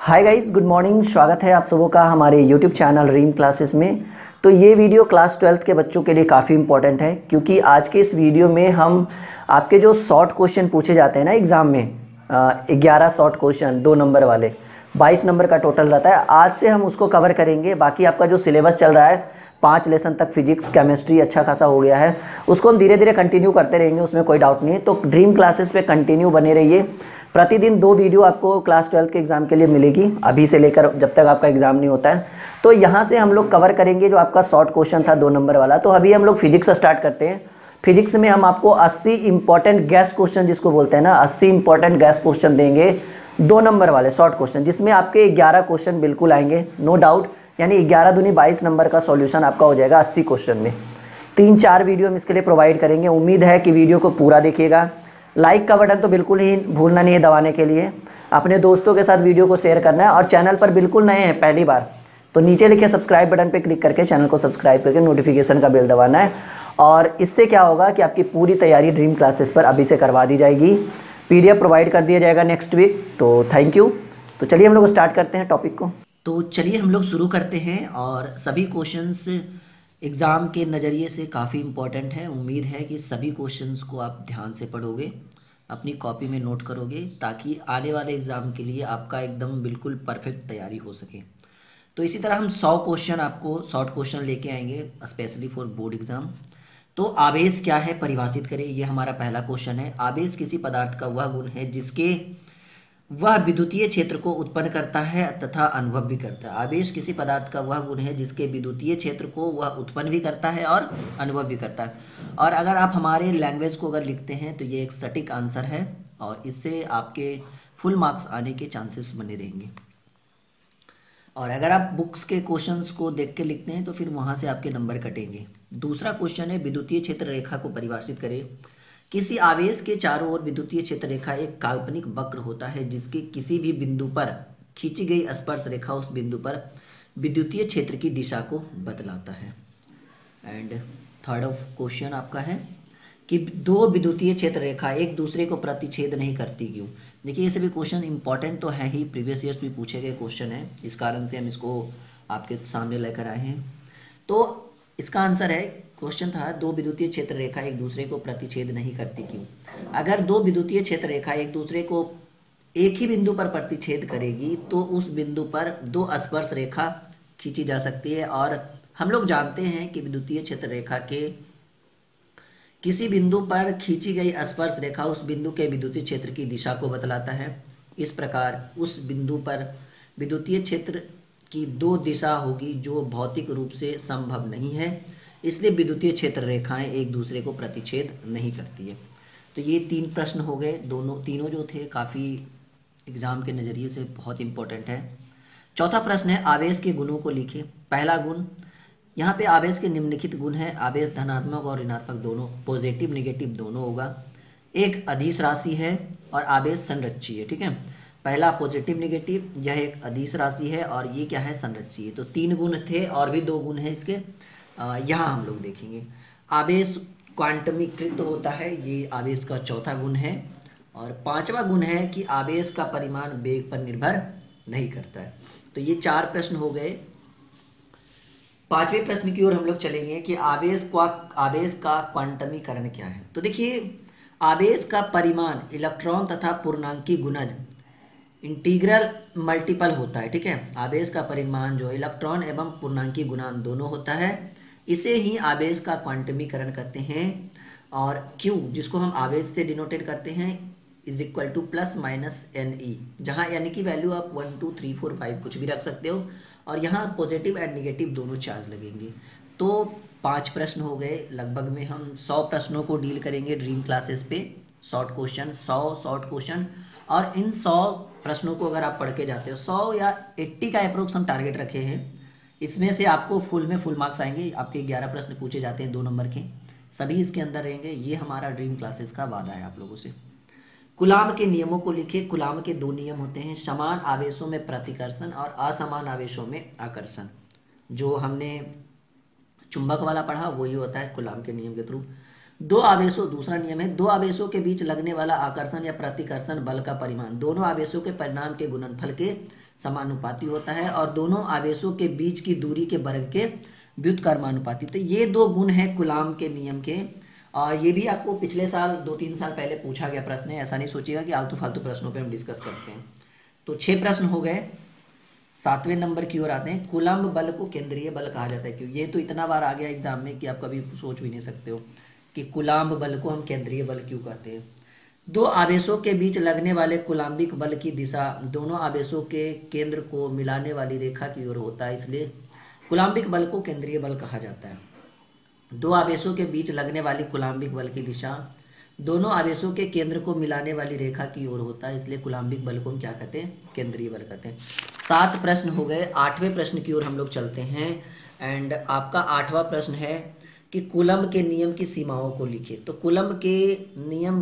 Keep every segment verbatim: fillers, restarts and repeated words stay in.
Hi guys, good morning. स्वागत है आप सबों का हमारे यूट्यूब चैनल ड्रीम क्लासेस में। तो ये वीडियो क्लास ट्वेल्थ के बच्चों के लिए काफ़ी इंपॉर्टेंट है, क्योंकि आज के इस वीडियो में हम आपके जो शॉर्ट क्वेश्चन पूछे जाते हैं ना एग्ज़ाम में, ग्यारह शॉर्ट क्वेश्चन दो नंबर वाले, बाईस नंबर का टोटल रहता है। आज से हम उसको कवर करेंगे। बाकी आपका जो सिलेबस चल रहा है, पाँच लेसन तक फिजिक्स केमिस्ट्री अच्छा खासा हो गया है, उसको हम धीरे धीरे कंटिन्यू करते रहेंगे, उसमें कोई डाउट नहीं है। तो ड्रीम क्लासेस पे कंटिन्यू बने रहिए। प्रतिदिन दो वीडियो आपको क्लास ट्वेल्थ के एग्ज़ाम के लिए मिलेगी, अभी से लेकर जब तक आपका एग्ज़ाम नहीं होता है। तो यहाँ से हम लोग कवर करेंगे जो आपका शॉर्ट क्वेश्चन था दो नंबर वाला। तो अभी हम लोग फिजिक्स स्टार्ट करते हैं। फिजिक्स में हम आपको अस्सी इंपॉर्टेंट गैस क्वेश्चन, जिसको बोलते हैं ना, अस्सी इंपॉर्टेंट गैस क्वेश्चन देंगे, दो नंबर वाले शॉर्ट क्वेश्चन, जिसमें आपके ग्यारह क्वेश्चन बिल्कुल आएंगे, नो डाउट। यानी ग्यारह दूनी बाईस नंबर का सॉल्यूशन आपका हो जाएगा अस्सी क्वेश्चन में। तीन चार वीडियो हम इसके लिए प्रोवाइड करेंगे। उम्मीद है कि वीडियो को पूरा देखिएगा। लाइक का बटन तो बिल्कुल ही भूलना नहीं है दबाने के लिए। अपने दोस्तों के साथ वीडियो को शेयर करना है, और चैनल पर बिल्कुल नए हैं पहली बार तो नीचे लिखे सब्सक्राइब बटन पर क्लिक करके चैनल को सब्सक्राइब करके नोटिफिकेशन का बेल दबाना है। और इससे क्या होगा कि आपकी पूरी तैयारी ड्रीम क्लासेस पर अभी से करवा दी जाएगी। पीडीएफ प्रोवाइड कर दिया जाएगा नेक्स्ट वीक। तो थैंक यू। तो चलिए हम लोग स्टार्ट करते हैं टॉपिक को। तो चलिए हम लोग शुरू करते हैं। और सभी क्वेश्चंस एग्ज़ाम के नज़रिए से काफ़ी इम्पोर्टेंट है। उम्मीद है कि सभी क्वेश्चंस को आप ध्यान से पढ़ोगे, अपनी कॉपी में नोट करोगे, ताकि आने वाले एग्ज़ाम के लिए आपका एकदम बिल्कुल परफेक्ट तैयारी हो सके। तो इसी तरह हम सौ क्वेश्चन आपको शॉर्ट क्वेश्चन लेके आएंगे स्पेशली फॉर बोर्ड एग्ज़ाम। तो आवेश क्या है, परिभाषित करें, ये हमारा पहला क्वेश्चन है। आवेश किसी पदार्थ का वह गुण है जिसके वह विद्युतीय क्षेत्र को उत्पन्न करता है तथा अनुभव भी करता है। आवेश किसी पदार्थ का वह गुण है जिसके विद्युतीय क्षेत्र को वह उत्पन्न भी करता है और अनुभव भी करता है। और अगर आप हमारे लैंग्वेज को अगर लिखते हैं तो ये एक सटीक आंसर है, और इससे आपके फुल मार्क्स आने के चांसेस बने रहेंगे। और अगर आप बुक्स के क्वेश्चंस को देख के लिखते हैं तो फिर वहाँ से आपके नंबर कटेंगे। दूसरा क्वेश्चन है, विद्युतीय क्षेत्र रेखा को परिभाषित करें। किसी आवेश के चारों ओर विद्युतीय क्षेत्र रेखा एक काल्पनिक वक्र होता है जिसके किसी भी बिंदु पर खींची गई स्पर्श रेखा उस बिंदु पर विद्युतीय क्षेत्र की दिशा को बतलाता है। एंड थर्ड ऑफ क्वेश्चन आपका है कि दो विद्युतीय क्षेत्र रेखा एक दूसरे को प्रतिच्छेद नहीं करती क्यों। देखिए, ये सभी क्वेश्चन इंपॉर्टेंट तो है ही, प्रीवियस ईयर्स में पूछे गए क्वेश्चन है, इस कारण से हम इसको आपके सामने लेकर आए हैं। तो इसका आंसर है, क्वेश्चन था दो विद्युतीय क्षेत्र रेखा एक दूसरे को प्रतिच्छेद नहीं करती क्यों। अगर दो विद्युतीय क्षेत्र रेखा एक दूसरे को एक ही बिंदु पर प्रतिच्छेद करेगी तो उस बिंदु पर दो स्पर्श रेखा खींची जा सकती है। और हम लोग जानते हैं कि विद्युतीय क्षेत्र रेखा के किसी बिंदु पर खींची गई स्पर्श रेखा उस बिंदु के विद्युतीय क्षेत्र की दिशा को बतलाता है। इस प्रकार उस बिंदु पर विद्युतीय क्षेत्र की दो दिशा होगी जो भौतिक रूप से संभव नहीं है, इसलिए विद्युतीय क्षेत्र रेखाएं एक दूसरे को प्रतिच्छेद नहीं करती है। तो ये तीन प्रश्न हो गए, दोनों तीनों जो थे काफ़ी एग्जाम के नज़रिए से बहुत इंपॉर्टेंट है। चौथा प्रश्न है, आवेश के गुणों को लिखें। पहला गुण, यहाँ पे आवेश के निम्नलिखित गुण है। आवेश धनात्मक और ऋणात्मक दोनों, पॉजिटिव निगेटिव दोनों होगा। एक अदिश राशि है और आवेश संरक्षी है। ठीक है, पहला पॉजिटिव निगेटिव, यह एक अदिश राशि है और ये क्या है, संरक्षी है। तो तीन गुण थे और भी दो गुण हैं इसके, यहाँ हम लोग देखेंगे। आवेश क्वांटमीकृत होता है, ये आवेश का चौथा गुण है। और पांचवा गुण है कि आवेश का परिमाण वेग पर निर्भर नहीं करता है। तो ये चार प्रश्न हो गए। पांचवें प्रश्न की ओर हम लोग चलेंगे कि आवेश का आवेश का क्वांटमीकरण क्या है। तो देखिए, आवेश का परिमाण इलेक्ट्रॉन तथा पूर्णांकी गुणज इंटीग्रल मल्टीपल होता है। ठीक है, आवेश का परिमाण जो इलेक्ट्रॉन एवं पूर्णांकी गुणांक दोनों होता है, इसे ही आवेश का क्वांटमीकरण कहते हैं। और Q, जिसको हम आवेश से डिनोटेड करते हैं, is equal to plus minus N E, जहाँ एन की वैल्यू आप one two three four five कुछ भी रख सकते हो, और यहाँ पॉजिटिव एंड निगेटिव दोनों चार्ज लगेंगे। तो पांच प्रश्न हो गए। लगभग में हम सौ प्रश्नों को डील करेंगे ड्रीम क्लासेस पे, शॉर्ट क्वेश्चन, सौ शॉर्ट क्वेश्चन। और इन सौ प्रश्नों को अगर आप पढ़ के जाते हो, सौ या अस्सी का अप्रोक्स हम टारगेट रखे हैं, इसमें से आपको फुल में फुल मार्क्स आएंगे। आपके ग्यारह प्रश्न पूछे जाते हैं दो नंबर के, सभी इसके अंदर रहेंगे। ये हमारा ड्रीम क्लासेस का वादा है आप लोगों से। कुलाम के नियमों को लिखे। कुलाम के दो नियम होते हैं, समान आवेशों में प्रतिकर्षण और असमान आवेशों में आकर्षण। जो हमने चुंबक वाला पढ़ा वही होता है कुलाम के नियम के थ्रू। दो आवेशों, दूसरा नियम है, दो आवेशों के बीच लगने वाला आकर्षण या प्रतिकर्षण बल का परिमाण दोनों आवेशों के परिणाम के गुणनफल के समानुपाती होता है और दोनों आवेशों के बीच की दूरी के वर्ग के व्युत्क्रमानुपाती। तो ये दो गुण हैं कूलाम के नियम के, और ये भी आपको पिछले साल दो तीन साल पहले पूछा गया प्रश्न है। ऐसा नहीं सोचिएगा कि आलतू फालतू प्रश्नों पे हम डिस्कस करते हैं। तो छह प्रश्न हो गए। सातवें नंबर की ओर आते हैं। कूलम्ब बल को केंद्रीय बल कहा जाता है। क्यों? ये तो इतना बार आ गया एग्जाम में कि आप कभी सोच भी नहीं सकते हो कि कूलम्ब बल को हम केंद्रीय बल क्यों कहते हैं। दो आवेशों के बीच लगने वाले कूलाम्बिक बल की दिशा दोनों आवेशों के केंद्र को मिलाने वाली रेखा की ओर होता है, इसलिए कूलाम्बिक बल को केंद्रीय बल कहा जाता है। दो आवेशों के बीच लगने वाली कूलाम्बिक बल की दिशा दोनों आवेशों के केंद्र को मिलाने वाली रेखा की ओर होता है, इसलिए कूलाम्बिक बल को हम क्या कहते हैं? केंद्रीय बल कहते हैं। सात प्रश्न हो गए। आठवें प्रश्न की ओर हम लोग चलते हैं। एंड आपका आठवां प्रश्न है कि कूलम्ब के नियम की सीमाओं को लिखिए। तो कूलम्ब के नियम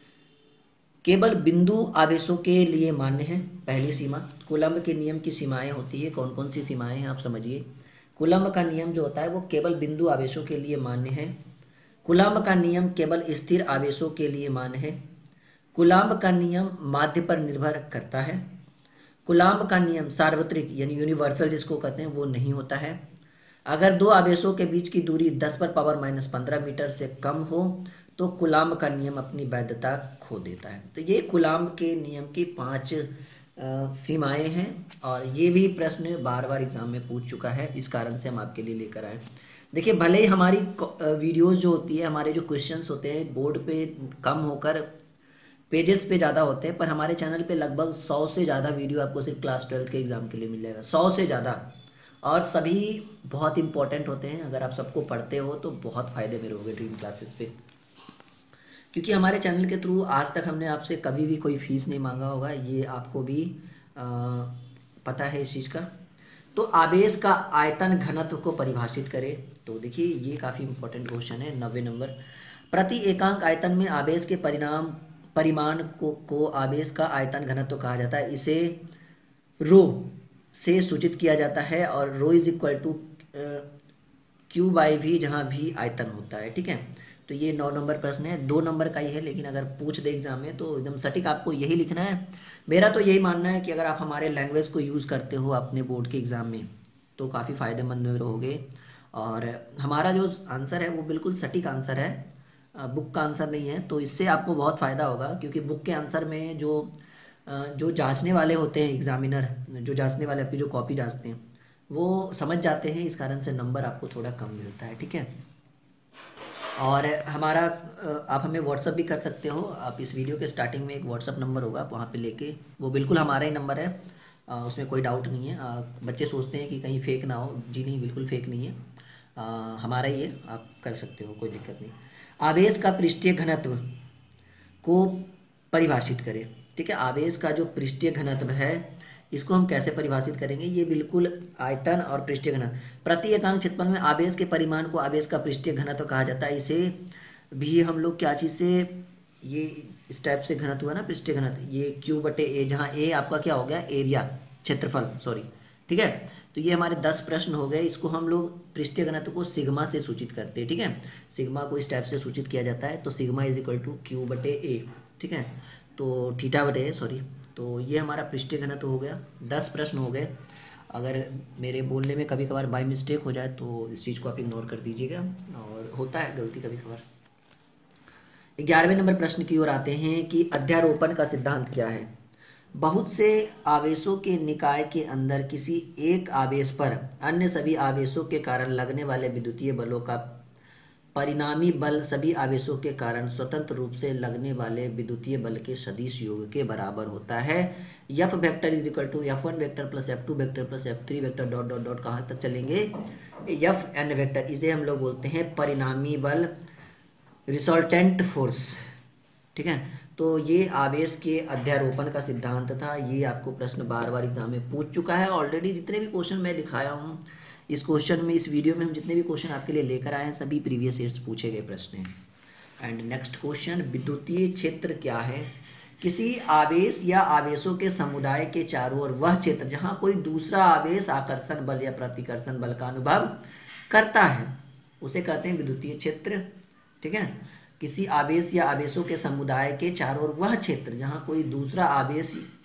केवल बिंदु आवेशों के लिए मान्य है। पहली सीमा, कूलम्ब के नियम की सीमाएं होती है। कौन कौन सी सीमाएं हैं आप समझिए। कूलम्ब का नियम जो होता है वो केवल बिंदु आवेशों के लिए मान्य है। कूलम्ब का नियम केवल स्थिर आवेशों के लिए मान्य है। कूलम्ब का नियम माध्य पर निर्भर करता है। कूलम्ब का नियम सार्वत्रिक यानी यूनिवर्सल जिसको कहते हैं वो नहीं होता है। अगर दो आवेशों के बीच की दूरी दस पर पावर माइनस पंद्रह मीटर से कम हो तो कूलम्ब का नियम अपनी वैधता खो देता है। तो ये कूलम्ब के नियम की पांच सीमाएं हैं और ये भी प्रश्न बार बार एग्जाम में पूछ चुका है, इस कारण से हम आपके लिए लेकर आए। देखिए, भले ही हमारी वीडियोस जो होती है, हमारे जो क्वेश्चंस होते हैं बोर्ड पे कम होकर पेजेस पे ज़्यादा होते हैं, पर हमारे चैनल पे लगभग सौ से ज़्यादा वीडियो आपको सिर्फ क्लास ट्वेल्थ के एग्ज़ाम के लिए मिल जाएगा। सौ से ज़्यादा, और सभी बहुत इंपॉर्टेंट होते हैं। अगर आप सबको पढ़ते हो तो बहुत फ़ायदे में रहोगे ड्रीम क्लासेस पे, क्योंकि हमारे चैनल के थ्रू आज तक हमने आपसे कभी भी कोई फीस नहीं मांगा होगा। ये आपको भी आ, पता है इस चीज़ का। तो आवेश का आयतन घनत्व को परिभाषित करें। तो देखिए, ये काफ़ी इंपॉर्टेंट क्वेश्चन है। नब्बे नंबर। प्रति एकांक आयतन में आवेश के परिणाम परिमाण को को आवेश का आयतन घनत्व कहा जाता है। इसे रो से सूचित किया जाता है और rho is equal to Q by V, जहाँ भी आयतन होता है। ठीक है, तो ये नौ नंबर प्रश्न है। दो नंबर का ही है, लेकिन अगर पूछ दे एग्जाम में तो एकदम सटीक आपको यही लिखना है। मेरा तो यही मानना है कि अगर आप हमारे लैंग्वेज को यूज़ करते हो अपने बोर्ड के एग्ज़ाम में तो काफ़ी फ़ायदेमंद रहोगे। और हमारा जो आंसर है वो बिल्कुल सटीक आंसर है, बुक का आंसर नहीं है। तो इससे आपको बहुत फ़ायदा होगा, क्योंकि बुक के आंसर में जो जो जांचने वाले होते हैं, एग्जामिनर जो जांचने वाले आपकी जो कॉपी जांचते हैं वो समझ जाते हैं, इस कारण से नंबर आपको थोड़ा कम मिलता है। ठीक है, और हमारा आप हमें व्हाट्सअप भी कर सकते हो। आप इस वीडियो के स्टार्टिंग में एक व्हाट्सअप नंबर होगा, वहाँ पे लेके, वो बिल्कुल हमारा ही नंबर है, उसमें कोई डाउट नहीं है। आ, बच्चे सोचते हैं कि कहीं फेक ना हो, जी नहीं, बिल्कुल फेक नहीं है, आ, हमारा ही है, आप कर सकते हो, कोई दिक्कत नहीं। आवेश का पृष्ठीय घनत्व को परिभाषित करें। ठीक है, आवेश का जो पृष्ठीय घनत्व है इसको हम कैसे परिभाषित करेंगे? ये बिल्कुल आयतन और पृष्ठीय घनत्व, प्रति एकांक क्षेत्रफल में आवेश के परिमाण को आवेश का पृष्ठीय घनत्व कहा जाता है। इसे भी हम लोग क्या चीज़ से, ये इस टाइप से घनत्व है ना, पृष्ठीय घनत्व, ये क्यू बटे ए, जहाँ ए आपका क्या हो गया? एरिया, क्षेत्रफल, सॉरी। ठीक है, तो ये हमारे दस प्रश्न हो गए। इसको हम लोग पृष्ठीय घनत्व को सिग्मा से सूचित करते हैं। ठीक है, सिग्मा को इस टाइप से सूचित किया जाता है। तो sigma is equal to Q बटे ए। ठीक है, तो थीटा बटे ए, सॉरी। तो ये हमारा पृष्ठीय घनत्व हो गया। दस प्रश्न हो गए। अगर मेरे बोलने में कभी कभार बाई मिस्टेक हो जाए तो इस चीज़ को आप इग्नोर कर दीजिएगा, और होता है गलती कभी कभार। ग्यारहवें नंबर प्रश्न की ओर आते हैं कि अध्यारोपण का सिद्धांत क्या है? बहुत से आवेशों के निकाय के अंदर किसी एक आवेश पर अन्य सभी आवेशों के कारण लगने वाले विद्युतीय बलों का परिणामी बल सभी आवेशों के कारण स्वतंत्र रूप से लगने वाले विद्युतीय बल के सदिश योग के बराबर होता है। F vector is equal to F one vector plus F two vector plus F three vector dot dot dot कहाँ तक चलेंगे? F N vector. इसे हम लोग बोलते हैं परिणामी बल, रिजल्टेंट फोर्स। ठीक है, तो ये आवेश के अध्यारोपण का सिद्धांत था। ये आपको प्रश्न बार बार एग्जाम में पूछ चुका है ऑलरेडी। जितने भी क्वेश्चन मैं दिखाया हूँ इस क्वेश्चन में, इस वीडियो में हम जितने भी क्वेश्चन आपके लिए लेकर आए हैं सभी प्रीवियस ईयर्स पूछे गए प्रश्न हैं। एंड नेक्स्ट क्वेश्चन, विद्युतीय क्षेत्र क्या है? किसी आवेश या आवेशों के समुदाय के चारों ओर वह क्षेत्र जहाँ कोई दूसरा आवेश आकर्षण बल या प्रतिकर्षण बल का अनुभव करता है उसे कहते हैं विद्युतीय क्षेत्र। ठीक है, किसी आवेश या आवेशों के समुदाय के चारों ओर वह क्षेत्र जहाँ कोई दूसरा आवेश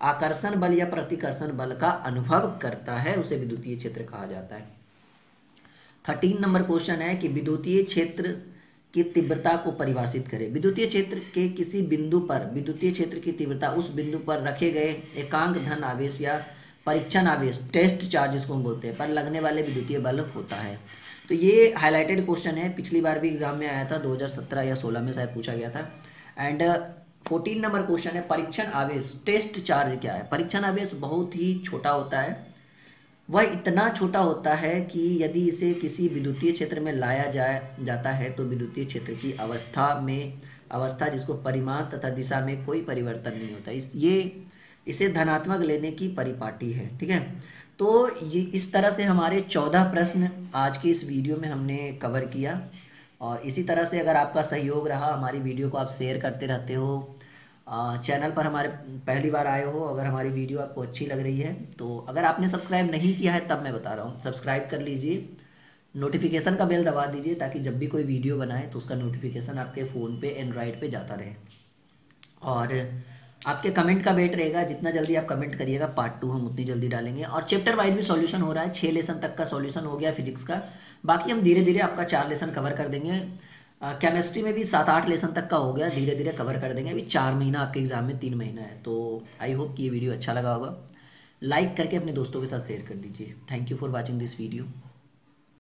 आकर्षण बल या प्रतिकर्षण बल का अनुभव करता है उसे विद्युतीय क्षेत्र कहा जाता है। थर्टीन नंबर क्वेश्चन है कि विद्युतीय क्षेत्र की तीव्रता को परिभाषित करें। विद्युतीय क्षेत्र के किसी बिंदु पर विद्युतीय क्षेत्र की तीव्रता उस बिंदु पर रखे गए एकांक धन आवेश या परीक्षण आवेश, टेस्ट चार्ज जिसको हम बोलते हैं, पर लगने वाले विद्युतीय बल होता है। तो ये हाईलाइटेड क्वेश्चन है, पिछली बार भी एग्जाम में आया था, दो हज़ार सत्रह या सोलह में शायद पूछा गया था। एंड फोर्टीन नंबर क्वेश्चन है परीक्षण आवेश, टेस्ट चार्ज क्या है। परीक्षण आवेश बहुत ही छोटा होता है, वह इतना छोटा होता है कि यदि इसे किसी विद्युतीय क्षेत्र में लाया जाए जाता है तो विद्युतीय क्षेत्र की अवस्था में अवस्था जिसको परिमाण तथा दिशा में कोई परिवर्तन नहीं होता। इस ये इसे धनात्मक लेने की परिपाटी है, ठीक है। तो ये इस तरह से हमारे चौदह प्रश्न आज के इस वीडियो में हमने कवर किया। और इसी तरह से अगर आपका सहयोग रहा, हमारी वीडियो को आप शेयर करते रहते हो, चैनल पर हमारे पहली बार आए हो, अगर हमारी वीडियो आपको अच्छी लग रही है तो अगर आपने सब्सक्राइब नहीं किया है तब मैं बता रहा हूँ सब्सक्राइब कर लीजिए, नोटिफिकेशन का बेल दबा दीजिए ताकि जब भी कोई वीडियो बनाए तो उसका नोटिफिकेशन आपके फ़ोन पे एंड्रॉयड पे जाता रहे। और आपके कमेंट का वेट रहेगा, जितना जल्दी आप कमेंट करिएगा पार्ट टू हम उतनी जल्दी डालेंगे। और चैप्टर वाइज भी सॉल्यूशन हो रहा है, छः लेसन तक का सॉल्यूशन हो गया फिजिक्स का, बाकी हम धीरे धीरे आपका चार लेसन कवर कर देंगे। केमिस्ट्री में भी सात आठ लेसन तक का हो गया, धीरे धीरे कवर कर देंगे। अभी चार महीना आपके एग्जाम में तीन महीना है। तो आई होप कि ये वीडियो अच्छा लगा होगा, लाइक करके अपने दोस्तों के साथ शेयर कर दीजिए। Thank you for watching this video.